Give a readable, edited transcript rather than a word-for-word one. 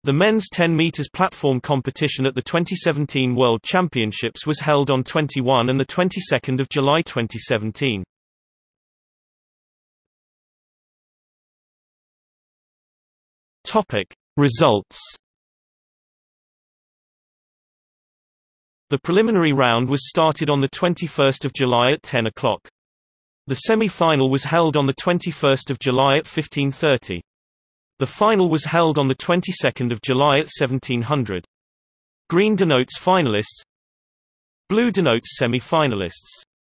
The men's 10 meters platform competition at the 2017 World Championships was held on 21 and the 22nd of July 2017. Topic: Results. The preliminary round was started on the 21st of July at 10 o'clock. The semi-final was held on the 21st of July at 15:30. The final was held on the 22nd of July at 1700. Green denotes finalists. Blue denotes semi-finalists.